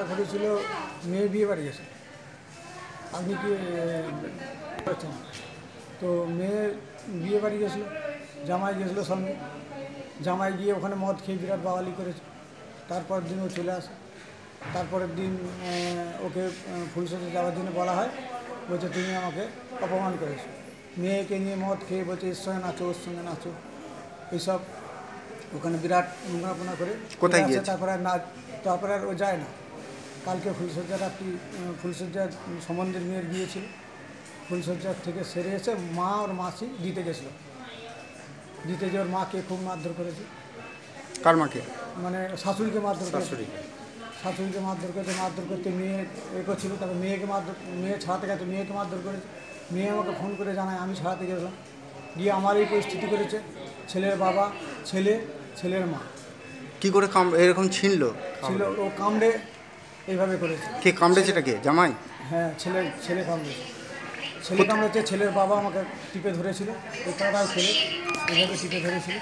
ঘটেছিল মেয়ে বিয়ে বাড়ি গেছে। আপনি কি করছেন? তো মেয়ে বিয়ে বাড়ি গেছিল, জামাই গেছিলো সঙ্গে। জামাই গিয়ে ওখানে মদ খেয়ে বিরাট বাওয়ালি করেছে। তারপর দিন ও চলে আসে। তারপরের দিন ওকে ফুলসজ্জা যাওয়ার জন্য বলা হয়, বলছে তুমি আমাকে অপমান করেছো। মেয়েকে নিয়ে মদ খেয়ে বলছে এর সঙ্গে নাচো, ওর সঙ্গে নাচো, এইসব ওখানে বিরাট নোংরাপনা করে কোথায় আসে। গিয়েছে? তারপরে আর ও যায় না। কালকে ফুলসজ্জার ফুলসজ্জার সম্বন্ধের মেয়ের বিয়ে ছিল। ফুলসজ্জার থেকে সেরে এসে মা ওর মাসি দিতে গেছিলো। দিতে যে ওর মাকে খুব মারধর করেছে। কার মাকে? মানে শাশুড়িকে মারধর করেছে। শাশুড়িকে মারধর করেছে। মারধর করতে মেয়ে করছিল, তারপর মেয়ে ছাড়াতে গেছে, মেয়েকে মারধর করেছে। মেয়ে আমাকে ফোন করে জানায় আমি ছাড়াতে গেছিলাম, গিয়ে আমার এই পরিস্থিতি করেছে। ছেলের বাবা, ছেলের মা কি করে এরকম ছিল? ও কামড়ে এইভাবে করেছে। কে কামড়েছে? এটা কে? জামাই? হ্যাঁ, ছেলে কামড়েছে। ছেলে কামড়েছে। ছেলের বাবা আমাকে টিপে ধরেছিল, ওই তারাও ছেলে এইভাবে টিপে ধরেছিল।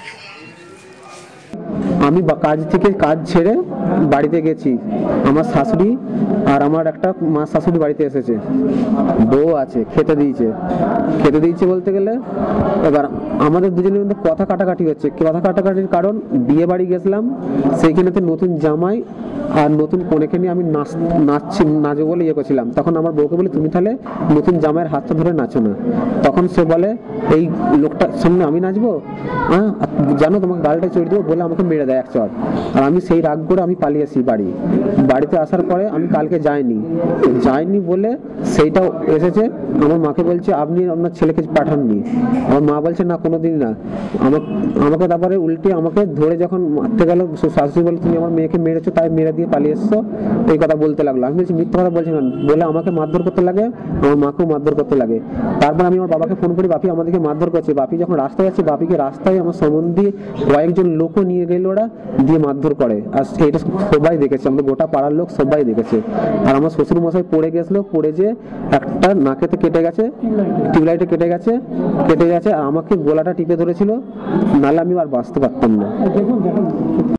আমি কাজ ছেড়ে বাড়িতে গেছি। আমার শাশুড়ি আর আমার একটা মা শাশুড়ি বাড়িতে এসেছে, বউ আছে, খেতে দিয়েছে বলতে গেলে এবার আমাদের দুজনের মধ্যে কথা কাটাকাটি হচ্ছে। কথা কাটাকাটির কারণ বিয়ে বাড়ি গেছিলাম, সেইখানেতে নতুন জামাই আর নতুন কনেকে নিয়ে আমি নাচবো বলে করছিলাম। তখন আমার বউকে বলি তুমি তাহলে নতুন জামাইয়ের হাতটা ধরে নাচো না। তখন সে বলে এই লোকটার সামনে আমি নাচবো? হ্যাঁ, জানো তোমাকে গালটা চড়ে দেবো বলে আমাকে মেরে দেয় এক চড়। আর আমি সেই রাগ করে আমি পালিয়ে আসি বাড়িতে আসার পরে আমি কালকে যাইনি বলে সেইটাও এসেছে। আমার মাকে বলছে আপনি আপনার ছেলেকে পাঠাননি। আমার মা বলছে না কোনোদিন না। আমাকে তারপরে উল্টে আমাকে ধরে যখন মারতে গেল, শাশুড়ি বলে তুমি আমার মেয়েকে মেরেছো, তাই মেরে দিয়ে পালিয়ে এসছো, এই কথা বলতে লাগলো। আমি বলছি মিথ্যা কথা বলছি না বলে আমাকে মারধর করতে লাগে, আমার মাকেও মারধর করতে লাগে। তারপর আমি আমার বাবাকে ফোন করি, বাপি আমাদেরকে মারধর করছে। বাপি যখন রাস্তায় যাচ্ছে, বাপিকে রাস্তায় আমার সম্বন্ধে কয়েকজন লোকও নিয়ে গেল, ওরা দিয়ে মারধর করে। আর এটা সবাই দেখেছে, আমাদের গোটা পাড়ার লোক সবাই দেখেছে। আর আমার শ্বশুর মশাই পড়ে গেছিল, পড়ে যে একটা নাকেতে কেটে গেছে, টিউবলাইটে কেটে গেছে। আর আমাকে গলাটা টিপে ধরেছিল, নাহলে আমি আর বাঁচতে পারতাম না।